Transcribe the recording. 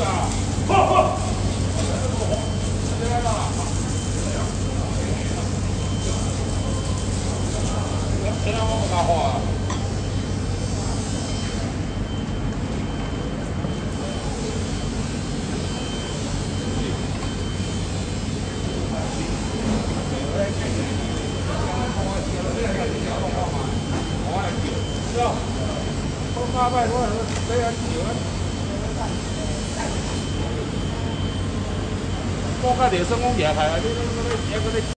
现在我不打火啊。八百多，这样久了。我看电视我厉害啊！你